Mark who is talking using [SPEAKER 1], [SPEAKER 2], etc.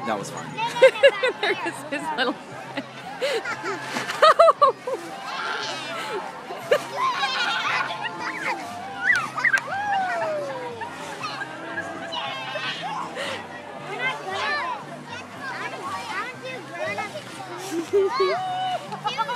[SPEAKER 1] That was fun.
[SPEAKER 2] There's his little.
[SPEAKER 3] We're not gonna.